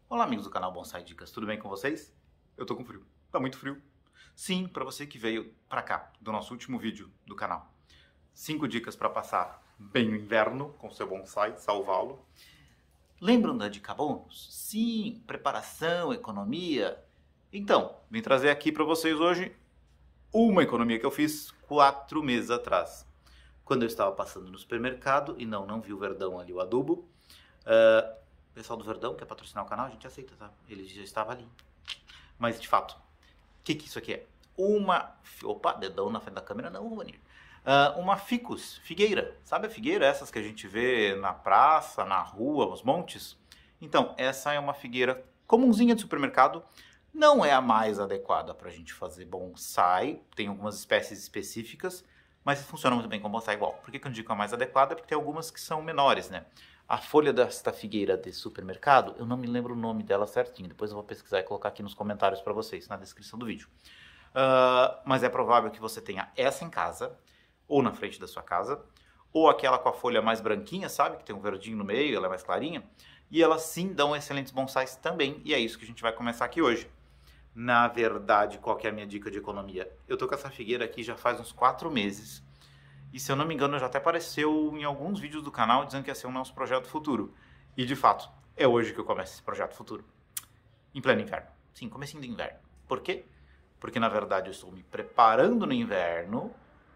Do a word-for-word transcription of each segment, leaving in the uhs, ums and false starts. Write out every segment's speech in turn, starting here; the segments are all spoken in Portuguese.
Olá amigos do canal Bonsai Dicas, tudo bem com vocês? Eu tô com frio, tá muito frio. Sim, para você que veio pra cá do nosso último vídeo do canal. Cinco dicas para passar bem o inverno com seu bonsai, salvá-lo. Lembram da dica bônus? Sim, preparação, economia. Então, vim trazer aqui para vocês hoje uma economia que eu fiz quatro meses atrás. Quando eu estava passando no supermercado e não, não vi o Verdão ali, o adubo. Uh, o pessoal do Verdão quer patrocinar o canal, a gente aceita, tá? Ele já estava ali. Mas, de fato, o que, que isso aqui é? Uma... Opa, dedão na frente da câmera, não, Vanir. Uh, uma ficus, figueira. Sabe a figueira? Essas que a gente vê na praça, na rua, nos montes? Então, essa é uma figueira comunzinha de supermercado. Não é a mais adequada para a gente fazer bonsai. Tem algumas espécies específicas, mas funciona muito bem com bonsai igual. Por que, que eu digo a mais adequada? Porque tem algumas que são menores, né? A folha desta figueira de supermercado, eu não me lembro o nome dela certinho. Depois eu vou pesquisar e colocar aqui nos comentários para vocês, na descrição do vídeo. Uh, mas é provável que você tenha essa em casa, ou na frente da sua casa, ou aquela com a folha mais branquinha, sabe? Que tem um verdinho no meio, ela é mais clarinha. E elas sim dão excelentes bonsais também, e é isso que a gente vai começar aqui hoje. Na verdade, qual que é a minha dica de economia? Eu tô com essa figueira aqui já faz uns quatro meses. E se eu não me engano, já até apareceu em alguns vídeos do canal dizendo que ia ser o nosso projeto futuro. E de fato, é hoje que eu começo esse projeto futuro. Em pleno inverno. Sim, comecinho do inverno. Por quê? Porque na verdade eu estou me preparando no inverno,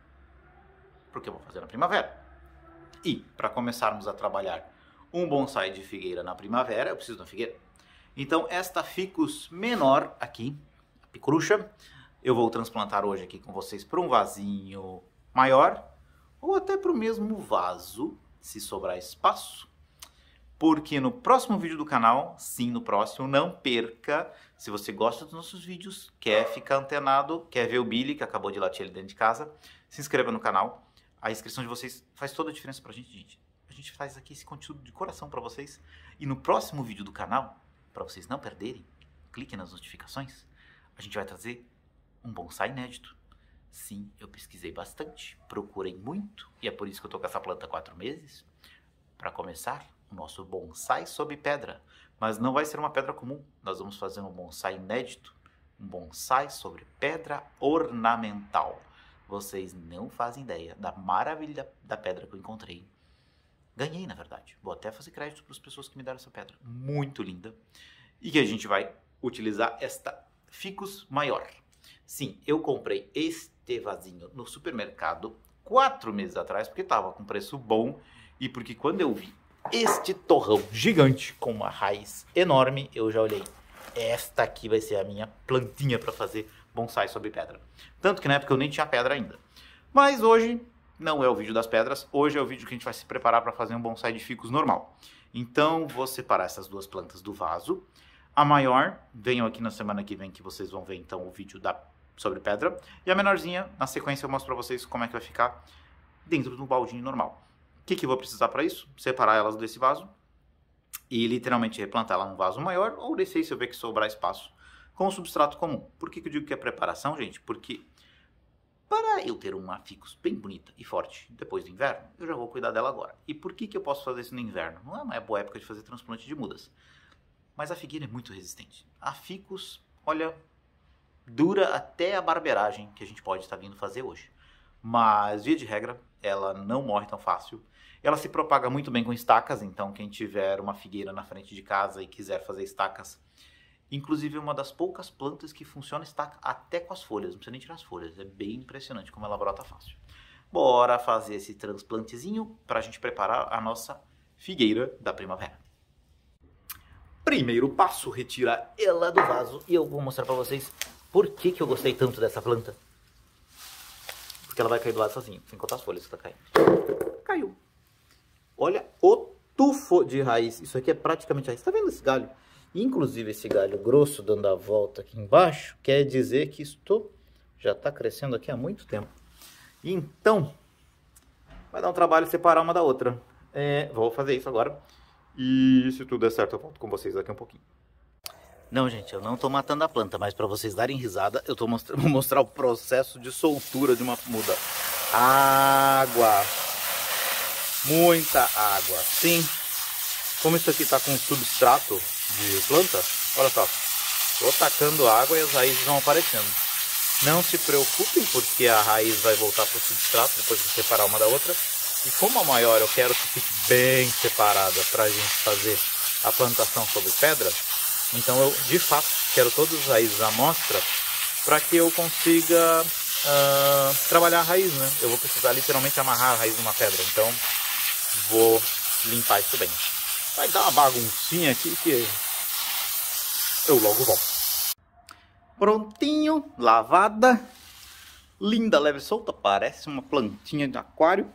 porque eu vou fazer na primavera. E para começarmos a trabalhar um bonsai de figueira na primavera, eu preciso de uma figueira. Então esta ficus menor aqui, a picurucha, eu vou transplantar hoje aqui com vocês para um vasinho maior, ou até para o mesmo vaso, se sobrar espaço. Porque no próximo vídeo do canal, sim, no próximo, não perca. Se você gosta dos nossos vídeos, quer ficar antenado, quer ver o Billy, que acabou de latir ali dentro de casa, se inscreva no canal. A inscrição de vocês faz toda a diferença pra gente, gente. A gente faz aqui esse conteúdo de coração para vocês. E no próximo vídeo do canal, para vocês não perderem, clique nas notificações, a gente vai trazer um bonsai inédito. Sim, eu pesquisei bastante, procurei muito, e é por isso que eu tô com essa planta há quatro meses. Para começar, o nosso bonsai sob pedra. Mas não vai ser uma pedra comum, nós vamos fazer um bonsai inédito, um bonsai sobre pedra ornamental. Vocês não fazem ideia da maravilha da pedra que eu encontrei. Ganhei, na verdade. Vou até fazer crédito para as pessoas que me deram essa pedra. Muito linda. E que a gente vai utilizar esta ficus maior. Sim, eu comprei este vasinho no supermercado quatro meses atrás, porque estava com preço bom e porque quando eu vi este torrão gigante com uma raiz enorme, eu já olhei. Esta aqui vai ser a minha plantinha para fazer bonsai sobre pedra. Tanto que na época eu nem tinha pedra ainda. Mas hoje não é o vídeo das pedras, hoje é o vídeo que a gente vai se preparar para fazer um bonsai de ficus normal. Então vou separar essas duas plantas do vaso. A maior, venham aqui na semana que vem que vocês vão ver então o vídeo da sobre pedra. E a menorzinha, na sequência eu mostro para vocês como é que vai ficar dentro do baldinho normal. O que, que eu vou precisar para isso? Separar elas desse vaso e literalmente replantar ela num vaso maior ou descer se eu ver que sobrar espaço com o substrato comum. Por que, que eu digo que é preparação, gente? Porque para eu ter uma ficus bem bonita e forte depois do inverno, eu já vou cuidar dela agora. E por que, que eu posso fazer isso no inverno? Não é uma boa época de fazer transplante de mudas. Mas a figueira é muito resistente. A ficus, olha, dura até a barbeiragem que a gente pode estar vindo fazer hoje. Mas, via de regra, ela não morre tão fácil. Ela se propaga muito bem com estacas, então quem tiver uma figueira na frente de casa e quiser fazer estacas, inclusive é uma das poucas plantas que funciona estaca até com as folhas, não precisa nem tirar as folhas, é bem impressionante como ela brota fácil. Bora fazer esse transplantezinho para a gente preparar a nossa figueira da primavera. Primeiro passo, retirar ela do vaso e eu vou mostrar para vocês por que, que eu gostei tanto dessa planta. Porque ela vai cair do lado sozinha, sem contar as folhas que tá caindo. Caiu. Olha o tufo de raiz. Isso aqui é praticamente raiz. Tá vendo esse galho? Inclusive esse galho grosso dando a volta aqui embaixo, quer dizer que isto já tá crescendo aqui há muito tempo. Então, vai dar um trabalho separar uma da outra. É, vou fazer isso agora. E se tudo der certo, eu volto com vocês daqui um pouquinho. Não, gente, eu não tô matando a planta, mas para vocês darem risada, eu tô mostrando, vou mostrar o processo de soltura de uma muda. Água. Muita água. Sim. Como isso aqui tá com substrato de planta, olha só, tô tacando água e as raízes vão aparecendo. Não se preocupem, porque a raiz vai voltar para o substrato depois de separar uma da outra. E como a maior eu quero que fique bem separada para a gente fazer a plantação sobre pedra, então eu de fato quero todas as raízes à mostra para que eu consiga uh, trabalhar a raiz, né? Eu vou precisar literalmente amarrar a raiz numa pedra, então vou limpar isso bem. Vai dar uma baguncinha aqui que eu logo volto. Prontinho, lavada, linda, leve e solta, parece uma plantinha de aquário.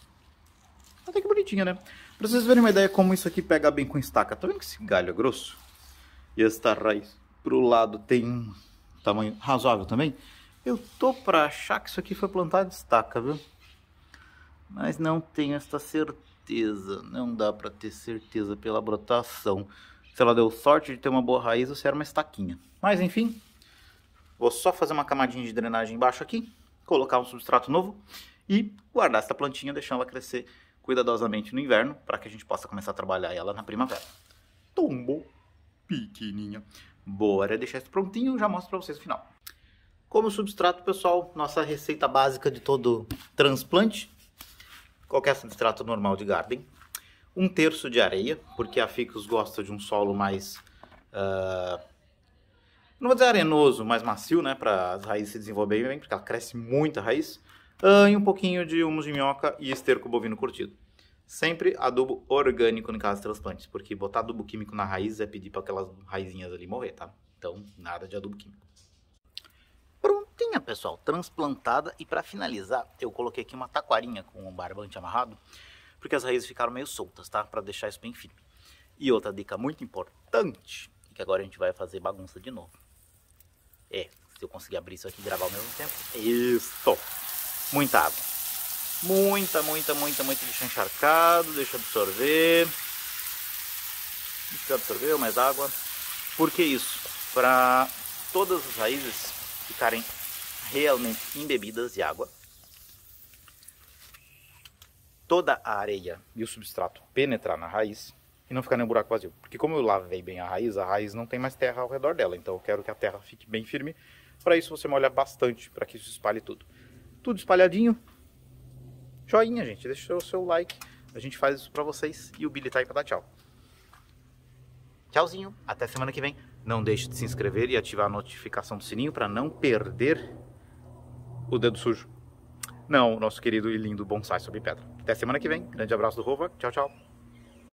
Até que bonitinha, né? Pra vocês verem uma ideia como isso aqui pega bem com estaca. Tá vendo que esse galho é grosso? E esta raiz pro lado tem um tamanho razoável também. Eu tô pra achar que isso aqui foi plantado de estaca, viu? Mas não tenho esta certeza. Não dá pra ter certeza pela brotação. Se ela deu sorte de ter uma boa raiz ou se era uma estaquinha. Mas enfim, vou só fazer uma camadinha de drenagem embaixo aqui, colocar um substrato novo e guardar essa plantinha, deixando ela crescer cuidadosamente no inverno, para que a gente possa começar a trabalhar ela na primavera. Tombou, pequenininha. Bora deixar isso prontinho, já mostro para vocês o final. Como substrato, pessoal, nossa receita básica de todo transplante, qualquer substrato normal de garden, um terço de areia, porque a ficus gosta de um solo mais, uh, não vou dizer arenoso, mais macio, né, para as raízes se desenvolverem bem, porque ela cresce muita raiz. Uh, e um pouquinho de humus de minhoca e esterco bovino curtido. Sempre adubo orgânico no caso de transplantes, porque botar adubo químico na raiz é pedir para aquelas raizinhas ali morrer, tá? Então, nada de adubo químico. Prontinha, pessoal, transplantada. E para finalizar, eu coloquei aqui uma taquarinha com um barbante amarrado, porque as raízes ficaram meio soltas, tá? Para deixar isso bem firme. E outra dica muito importante, que agora a gente vai fazer bagunça de novo. É, se eu conseguir abrir isso aqui e gravar ao mesmo tempo. Isso! Muita água. Muita, muita, muita, muita. Deixa encharcado, deixa absorver. Deixa absorver, mais água. Por que isso? Para todas as raízes ficarem realmente embebidas de água. Toda a areia e o substrato penetrar na raiz e não ficar nenhum buraco vazio. Porque como eu lavei bem a raiz, a raiz não tem mais terra ao redor dela. Então eu quero que a terra fique bem firme. Para isso você molha bastante, para que isso espalhe tudo. Tudo espalhadinho. Joinha, gente. Deixa o seu like. A gente faz isso pra vocês. E o Billy tá aí pra dar tchau. Tchauzinho. Até semana que vem. Não deixe de se inscrever e ativar a notificação do sininho pra não perder o dedo sujo. Não, o nosso querido e lindo bonsai sob pedra. Até semana que vem. Grande abraço do Rova. Tchau, tchau.